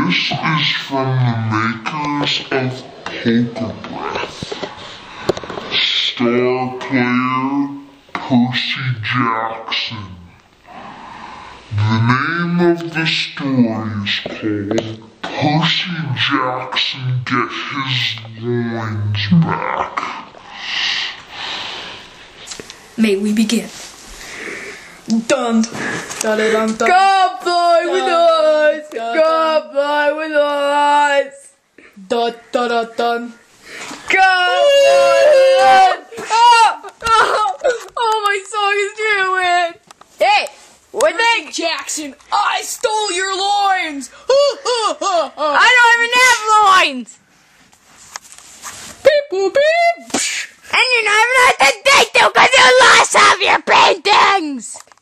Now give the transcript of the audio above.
This is from the makers of Poker Star player Percy Jackson. The name of the story is called Percy Jackson Get His Loins Back. May we begin? Dun, dun, dun, dun. Come fly with us! Come fly with us! Dun, dun, dun, dun. Come fly with us! Oh, my song is ruined! Hey! What thing? Jackson, I stole your loins! I don't even have loins! Beep, boop, beep. And you're not even at the date though, because you lost half your paintings!